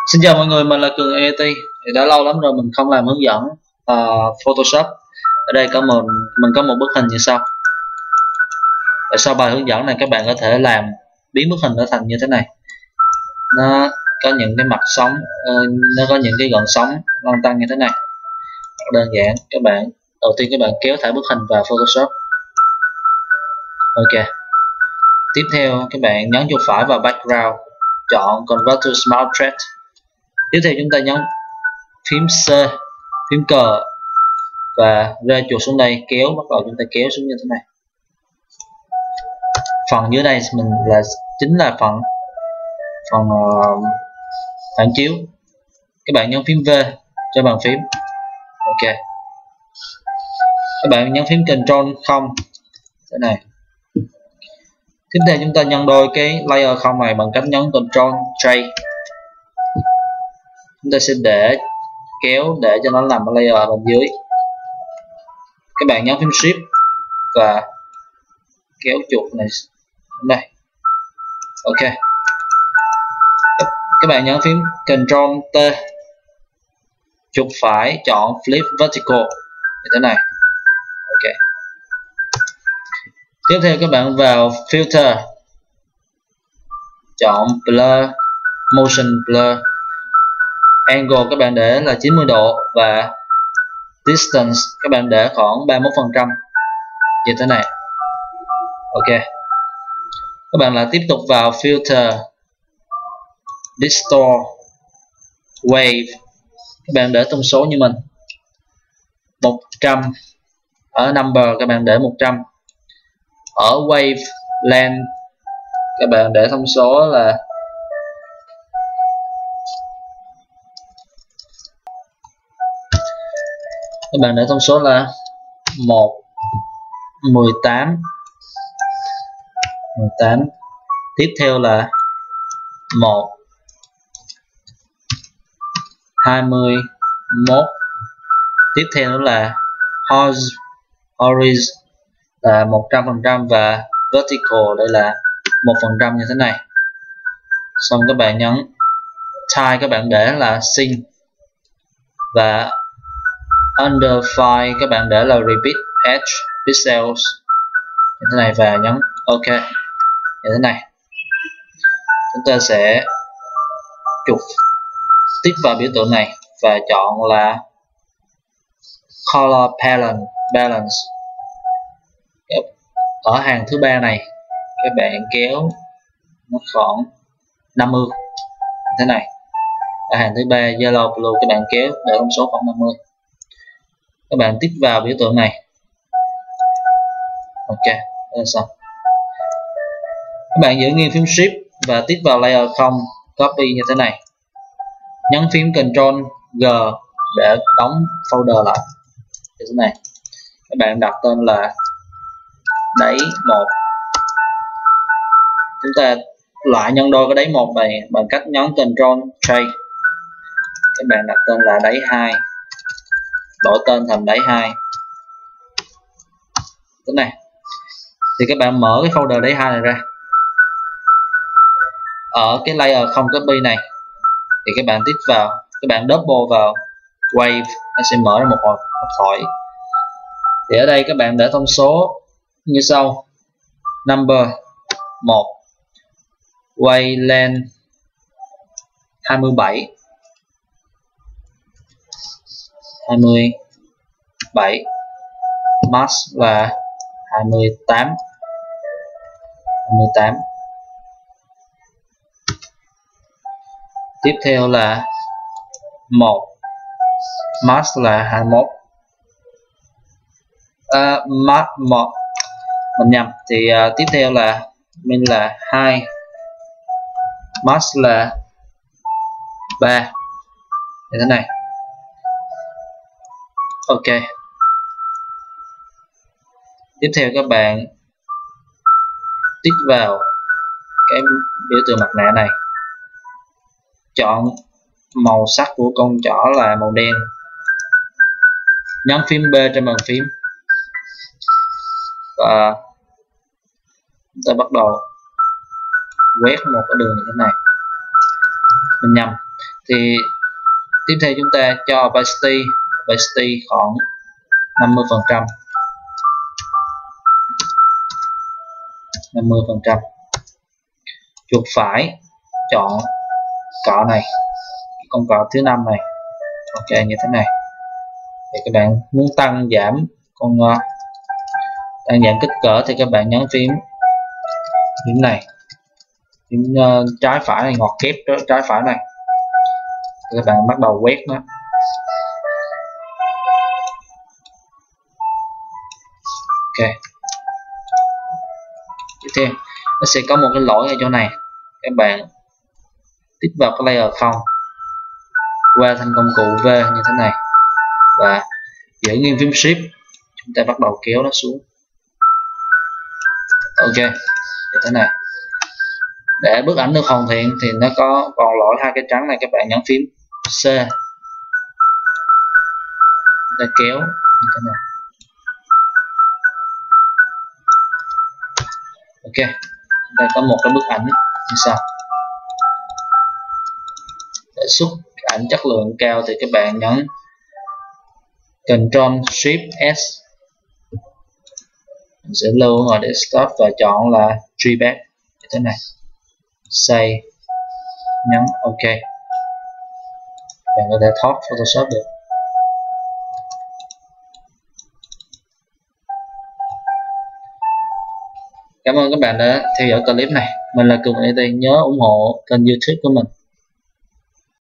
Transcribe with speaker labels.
Speaker 1: Xin chào mọi người, mình là Cường ET. Thì đã lâu lắm rồi mình không làm hướng dẫn Photoshop. Ở đây mình có một bức hình như sau. Ở sau bài hướng dẫn này các bạn có thể biến bức hình nó thành như thế này. Nó có những cái mặt sóng, nó có những cái gợn sóng lăn tăn như thế này. Đơn giản, đầu tiên các bạn kéo thả bức hình vào Photoshop. Ok. Tiếp theo các bạn nhấn chuột phải vào background, chọn Convert to Smart Object. Tiếp theo chúng ta nhấn phím C, phím cờ và rơi chuột xuống đây, bắt đầu chúng ta kéo xuống như thế này. Phần dưới đây chính là phần phản chiếu. Các bạn nhấn phím V cho bàn phím. Ok. Các bạn nhấn phím Ctrl 0 thế này. Tiếp theo chúng ta nhân đôi cái layer 0 này bằng cách nhấn Ctrl J. Chúng ta sẽ kéo để cho nó làm layer bên dưới. Các bạn nhấn phím Shift và kéo chuột này đến đây. Ok. Các bạn nhấn phím Ctrl T, chuột phải chọn Flip Vertical như thế này. Ok. Tiếp theo các bạn vào Filter, chọn Blur, Motion Blur, Angle các bạn để là 90 độ và Distance các bạn để khoảng 31% như thế này. Ok. Các bạn lại tiếp tục vào Filter, Distort, Wave, các bạn để thông số như mình 100. Ở Number các bạn để 100. Ở Wave Length các bạn để thông số là các bạn để thông số là 18. Tiếp theo là 21. Tiếp theo nữa là Horizon là 100% và Vertical đây là 1% như thế này. Xong các bạn nhấn Type, các bạn để là Sync và Under File các bạn để là Repeat Edge Pixels như thế này và nhấn OK như thế này. Chúng ta sẽ chuột tiếp vào biểu tượng này và chọn là Color Balance. Ở hàng thứ ba này các bạn kéo nó khoảng 50 như thế này. Ở hàng thứ ba Yellow Blue các bạn kéo để thông số khoảng 50. Các bạn tiếp vào biểu tượng này. Ok, đó là xong. Các bạn giữ nguyên phím Shift và tiếp vào layer 0, copy như thế này. Nhấn phím Ctrl G để đóng folder lại như thế này. Các bạn đặt tên là đáy 1. Chúng ta lại nhân đôi cái đáy 1 này bằng cách nhấn Ctrl J. Các bạn đặt tên là đáy 2, đổi tên thành đáy 2 thế này. Thì các bạn mở cái folder đáy 2 này ra. Ở cái layer không copy này thì các bạn các bạn double vào Wave, nó sẽ mở ra một hộp thoại. Thì ở đây các bạn để thông số như sau: Number 1, Wave Length 27, Mask là 28. Tiếp theo là 1, Mask là 21. Mình nhầm. Thì tiếp theo là min là 2, Mask là 3 như thế này. Ok. Tiếp theo các bạn tích vào cái biểu tượng mặt nạ này, chọn màu sắc của con chỏ là màu đen, nhấn phím B trên bàn phím và chúng ta bắt đầu quét một cái đường như thế này. mình nhầm. Thì tiếp theo chúng ta cho opacity khoảng 50%. 50%. Chuột phải chọn cọ này, con cọ thứ 5 này. Ok, như thế này. Thì các bạn muốn tăng giảm kích cỡ thì các bạn nhấn phím này, phím trái phải này, ngoặc kép trái phải này. Các bạn bắt đầu quét nó. Ok. Tiếp theo nó sẽ có một cái lỗi ở chỗ này, các bạn tích vào cái layer 0 qua thành công cụ V như thế này và giữ nguyên phím Shift, chúng ta bắt đầu kéo nó xuống. Ok, như thế này. Để bức ảnh được hoàn thiện thì nó còn lỗi hai cái trắng này, các bạn nhấn phím C, chúng ta kéo như thế này. Ok, chúng ta có một cái bức ảnh như sau. Để xuất ảnh chất lượng cao thì các bạn nhấn Ctrl Shift S, mình sẽ lưu ở desktop và chọn là JPEG như thế này. Save, nhấn OK. Bạn có thể thoát Photoshop được. Cảm ơn các bạn đã theo dõi clip này. Mình là Cường IT, nhớ ủng hộ kênh YouTube của mình.